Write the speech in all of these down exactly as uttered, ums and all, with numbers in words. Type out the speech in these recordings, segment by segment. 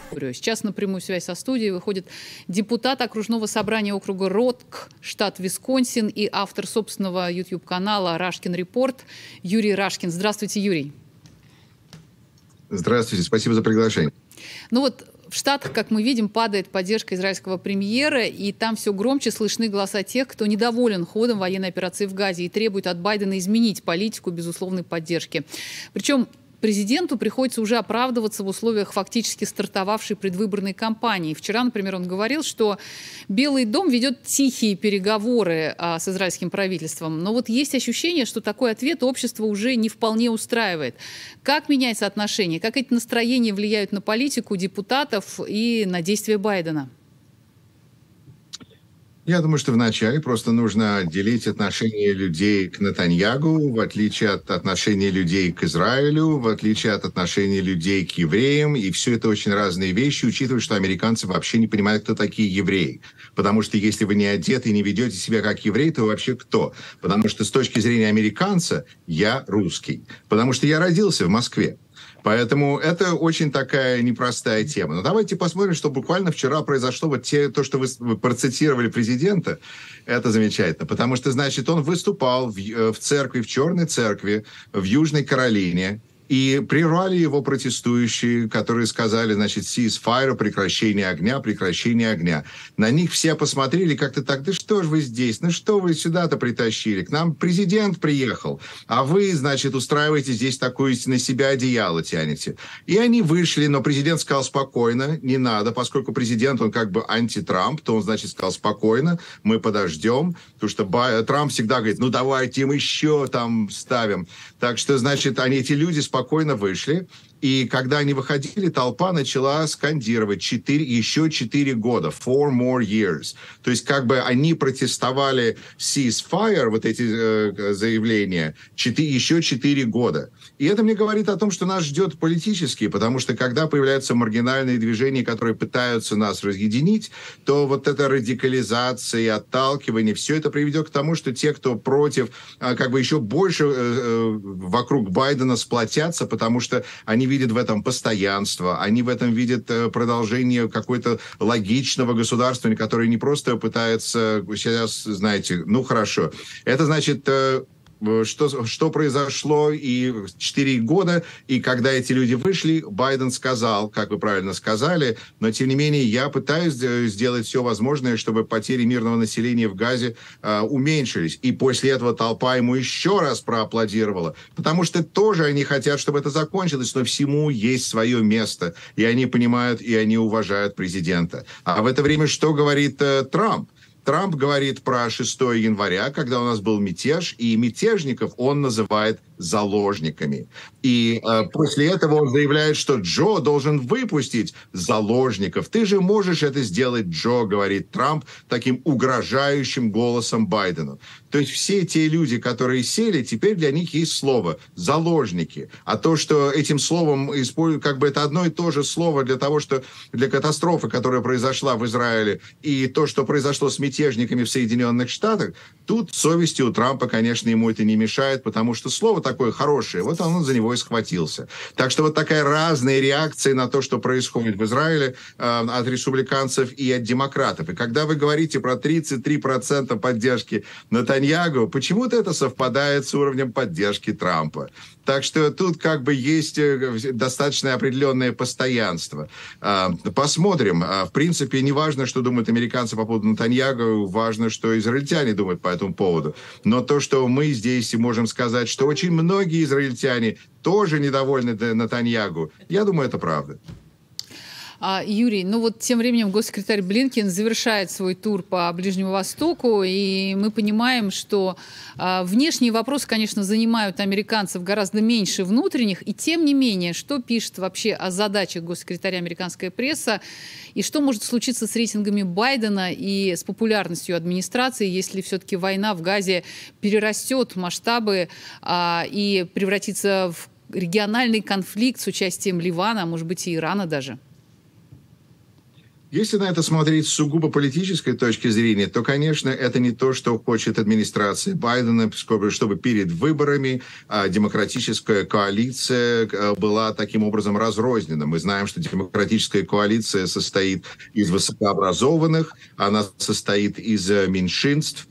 Сейчас на прямую связь со студией выходит депутат окружного собрания округа Ротк, штат Висконсин, и автор собственного YouTube-канала «Рашкин Репорт» Юрий Рашкин. Здравствуйте, Юрий. Здравствуйте, спасибо за приглашение. Ну вот, в Штатах, как мы видим, падает поддержка израильского премьера, и там все громче слышны голоса тех, кто недоволен ходом военной операции в Газе и требует от Байдена изменить политику безусловной поддержки. Причем президенту приходится уже оправдываться в условиях фактически стартовавшей предвыборной кампании. Вчера, например, он говорил, что Белый дом ведет тихие переговоры а, с израильским правительством. Но вот есть ощущение, что такой ответ общество уже не вполне устраивает. Как меняется отношение? Как эти настроения влияют на политику депутатов и на действия Байдена? Я думаю, что вначале просто нужно отделить отношение людей к Нетаньягу, в отличие от отношения людей к Израилю, в отличие от отношения людей к евреям. И все это очень разные вещи, учитывая, что американцы вообще не понимают, кто такие евреи. Потому что если вы не одеты и не ведете себя как еврей, то вы вообще кто? Потому что с точки зрения американца я русский. Потому что я родился в Москве. Поэтому это очень такая непростая тема. Но давайте посмотрим, что буквально вчера произошло. Вот те, то, что вы процитировали президента, это замечательно. Потому что, значит, он выступал в, в церкви, в Черной церкви в Южной Каролине. И прервали его протестующие, которые сказали, значит, ceasefire, прекращение огня, прекращение огня. На них все посмотрели как-то так: да что ж вы здесь, ну что вы сюда-то притащили? К нам президент приехал, а вы, значит, устраиваете здесь такую, на себя одеяло тянете. И они вышли, но президент сказал спокойно, не надо, поскольку президент, он как бы анти-Трамп, то он, значит, сказал спокойно, мы подождем, потому что Бай... Трамп всегда говорит, ну давайте им еще там ставим. Так что, значит, они, эти люди спокойно спокойно вышли, и когда они выходили, толпа начала скандировать четыре, еще четыре года, four more years. То есть как бы они протестовали ceasefire, вот эти э, заявления, четыре, еще четыре года. И это мне говорит о том, что нас ждет политически, потому что когда появляются маргинальные движения, которые пытаются нас разъединить, то вот эта радикализация и отталкивание, все это приведет к тому, что те, кто против, э, как бы еще больше э, э, вокруг Байдена сплотятся, потому что они видят в этом постоянство, они в этом видят продолжение какой-то логичного государства, которое не просто пытается сейчас, знаете, ну хорошо. Это значит... Что, что произошло и четыре года, и когда эти люди вышли, Байден сказал, как вы правильно сказали, но тем не менее я пытаюсь сделать все возможное, чтобы потери мирного населения в Газе э, уменьшились. И после этого толпа ему еще раз проаплодировала, потому что тоже они хотят, чтобы это закончилось, но всему есть свое место, и они понимают, и они уважают президента. А в это время что говорит э, Трамп? Трамп говорит про шестое января, когда у нас был мятеж, и мятежников он называет заложниками. И э, после этого он заявляет, что Джо должен выпустить заложников. Ты же можешь это сделать, Джо, говорит Трамп таким угрожающим голосом Байдену. То есть все те люди, которые сели, теперь для них есть слово «заложники». А то, что этим словом используют, как бы это одно и то же слово для того, что для катастрофы, которая произошла в Израиле, и то, что произошло с мятежниками в Соединенных Штатах, тут совести у Трампа, конечно, ему это не мешает, потому что слово такое хорошее, вот он за него и схватился. Так что вот такая разная реакция на то, что происходит в Израиле э, от республиканцев и от демократов. И когда вы говорите про тридцать три процента поддержки Нетаньягу, почему-то это совпадает с уровнем поддержки Трампа. Так что тут как бы есть достаточно определенное постоянство. Посмотрим. В принципе, не важно, что думают американцы по поводу Нетаньягу, важно, что израильтяне думают по этому поводу. Но то, что мы здесь можем сказать, что очень многие израильтяне тоже недовольны Нетаньягу, я думаю, это правда. А, Юрий, ну вот тем временем госсекретарь Блинкен завершает свой тур по Ближнему Востоку, и мы понимаем, что а, внешние вопросы, конечно, занимают американцев гораздо меньше внутренних, и тем не менее, что пишет вообще о задачах госсекретаря американская пресса, и что может случиться с рейтингами Байдена и с популярностью администрации, если все-таки война в Газе перерастет масштабы а, и превратится в региональный конфликт с участием Ливана, а может быть и Ирана даже? Если на это смотреть с сугубо политической точки зрения, то, конечно, это не то, что хочет администрация Байдена, чтобы перед выборами демократическая коалиция была таким образом разрознена. Мы знаем, что демократическая коалиция состоит из высокообразованных, она состоит из меньшинств,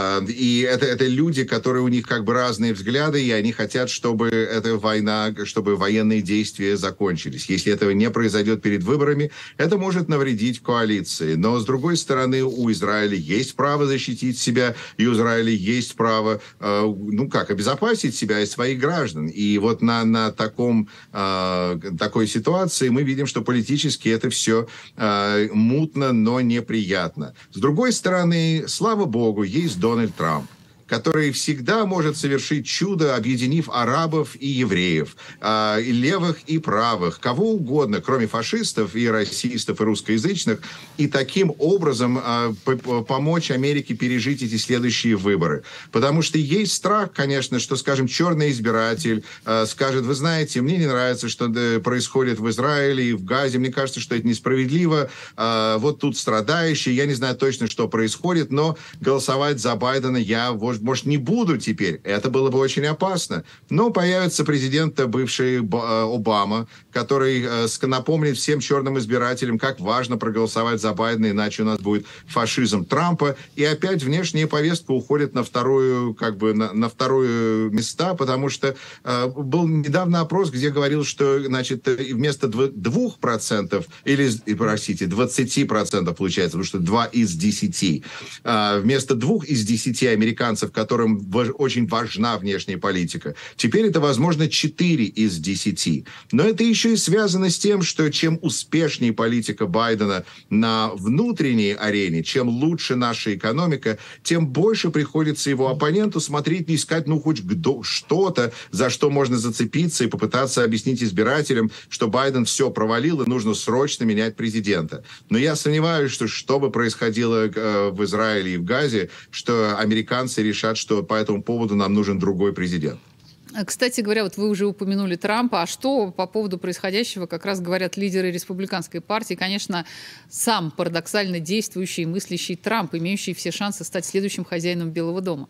и это, это люди, которые у них как бы разные взгляды, и они хотят, чтобы эта война, чтобы военные действия закончились. Если этого не произойдет перед выборами, это может навредить коалиции. Но, с другой стороны, у Израиля есть право защитить себя, и у Израиля есть право, э, ну как, обезопасить себя и своих граждан. И вот на, на таком, э, такой ситуации мы видим, что политически это все э, мутно, но неприятно. С другой стороны, слава богу, есть Дональд Трамп, который всегда может совершить чудо, объединив арабов и евреев, э, и левых и правых, кого угодно, кроме фашистов и расистов и русскоязычных, и таким образом э, помочь Америке пережить эти следующие выборы. Потому что есть страх, конечно, что, скажем, черный избиратель э, скажет: вы знаете, мне не нравится, что э, происходит в Израиле и в Газе, мне кажется, что это несправедливо, э, вот тут страдающие, я не знаю точно, что происходит, но голосовать за Байдена я, может, не буду теперь. Это было бы очень опасно. Но появится президент бывший Обама, который напомнит всем черным избирателям, как важно проголосовать за Байдена, иначе у нас будет фашизм Трампа. И опять внешняя повестка уходит на вторую, как бы, на, на вторую места, потому что э, был недавно опрос, где говорил, что, значит, вместо двух процентов, или, простите, двадцати процентов получается, потому что два из десяти, э, вместо двух из десяти американцев, которым очень важна внешняя политика. Теперь это, возможно, четыре из десяти. Но это еще и связано с тем, что чем успешнее политика Байдена на внутренней арене, чем лучше наша экономика, тем больше приходится его оппоненту смотреть и искать, ну, хоть что-то, за что можно зацепиться и попытаться объяснить избирателям, что Байден все провалил и нужно срочно менять президента. Но я сомневаюсь, что что бы происходило э, в Израиле и в Газе, что американцы решат, что по этому поводу нам нужен другой президент. Кстати говоря, вот вы уже упомянули Трампа. А что по поводу происходящего как раз говорят лидеры республиканской партии? Конечно, сам парадоксально действующий и мыслящий Трамп, имеющий все шансы стать следующим хозяином Белого дома.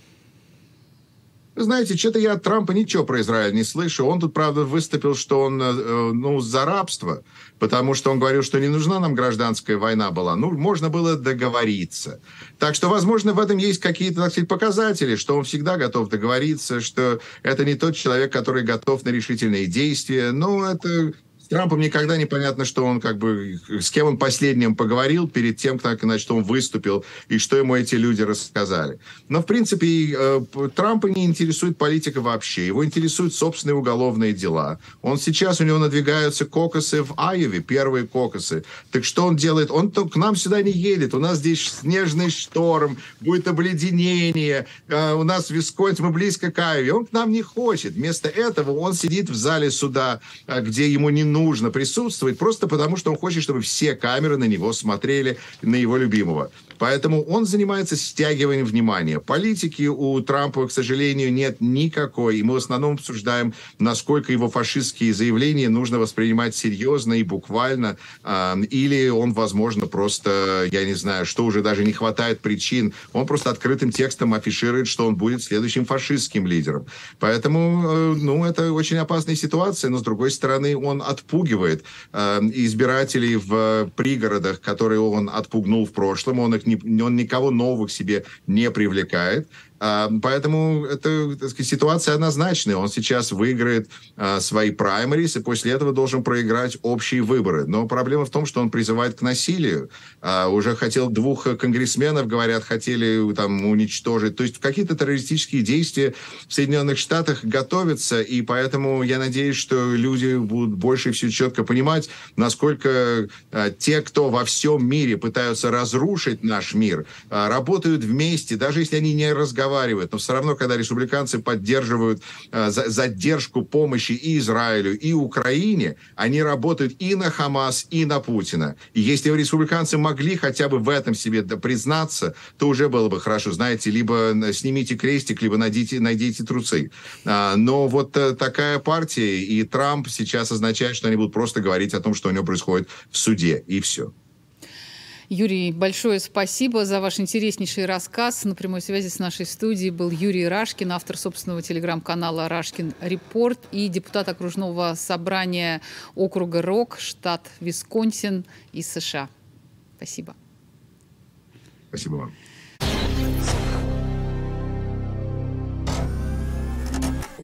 Знаете, что-то я от Трампа ничего про Израиль не слышу. Он тут, правда, выступил, что он, ну, за рабство, потому что он говорил, что не нужна нам гражданская война была. Ну, можно было договориться. Так что, возможно, в этом есть какие-то, так сказать, показатели, что он всегда готов договориться, что это не тот человек, который готов на решительные действия. Ну, это... Трампом никогда непонятно, что он как бы, с кем он последним поговорил перед тем, как, значит, он выступил, и что ему эти люди рассказали. Но, в принципе, э, Трампа не интересует политика вообще. Его интересуют собственные уголовные дела. Он сейчас, у него надвигаются кокосы в Айове, первые кокосы. Так что он делает? Он к нам сюда не едет. У нас здесь снежный шторм, будет обледенение. Э, у нас в Висконсине, мы близко к Айове. Он к нам не хочет. Вместо этого он сидит в зале суда, где ему не нужно нужно присутствовать, просто потому, что он хочет, чтобы все камеры на него смотрели, на его любимого. Поэтому он занимается стягиванием внимания. Политики у Трампа, к сожалению, нет никакой. И мы в основном обсуждаем, насколько его фашистские заявления нужно воспринимать серьезно и буквально. Или он, возможно, просто, я не знаю, что уже даже не хватает причин. Он просто открытым текстом афиширует, что он будет следующим фашистским лидером. Поэтому, ну, это очень опасная ситуация. Но, с другой стороны, он отпугивает избирателей в пригородах, которые он отпугнул в прошлом. Он их он никого нового к себе не привлекает. Поэтому эта, так сказать, ситуация однозначная. Он сейчас выиграет а, свои праймерис, и после этого должен проиграть общие выборы. Но проблема в том, что он призывает к насилию. А, уже хотел двух конгрессменов, говорят, хотели там уничтожить. То есть какие-то террористические действия в Соединенных Штатах готовятся, и поэтому я надеюсь, что люди будут больше все четко понимать, насколько а, те, кто во всем мире пытаются разрушить наш мир, а, работают вместе, даже если они не разговаривают. Но все равно, когда республиканцы поддерживают э, за, задержку помощи и Израилю, и Украине, они работают и на Хамас, и на Путина. И если республиканцы могли хотя бы в этом себе признаться, то уже было бы хорошо. Знаете, либо снимите крестик, либо найдите, найдите трусы. А, но вот а, такая партия, и Трамп сейчас означает, что они будут просто говорить о том, что у него происходит в суде, и все. Юрий, большое спасибо за ваш интереснейший рассказ. На прямой связи с нашей студией был Юрий Рашкин, автор собственного телеграм-канала «Рашкин Репорт» и депутат окружного собрания округа Рок, штат Висконсин из США. Спасибо. Спасибо вам.